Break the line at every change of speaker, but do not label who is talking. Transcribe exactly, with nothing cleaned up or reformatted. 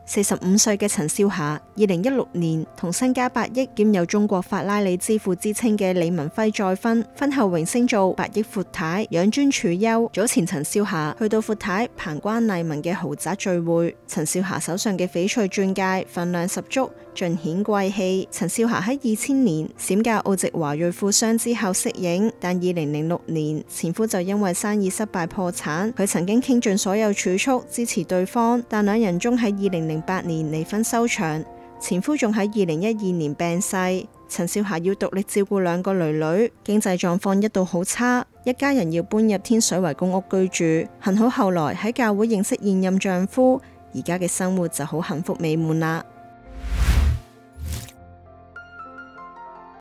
四十五歲嘅陳少霞，二零一六年同身家百億兼有中國法拉利之父之稱嘅李文輝再婚，婚後榮升做百億闊太，養尊處優。早前陳少霞去到闊太彭關麗文嘅豪宅聚會，陳少霞手上嘅翡翠鑽戒份量十足，盡顯貴氣。陳少霞喺二千年閃嫁澳籍華裔富商之後息影，但二零零六年前夫就因為生意失敗破產，佢曾經傾盡所有儲蓄支持對方，但兩人終喺二零零八年離婚收場，前夫仲喺二零一二年病逝，陳少霞要獨力照顧兩個女女，經濟狀況一度好差，一家人要搬入天水圍公屋居住。幸好後來喺教會認識現任丈夫，而家嘅生活就好幸福美滿啦。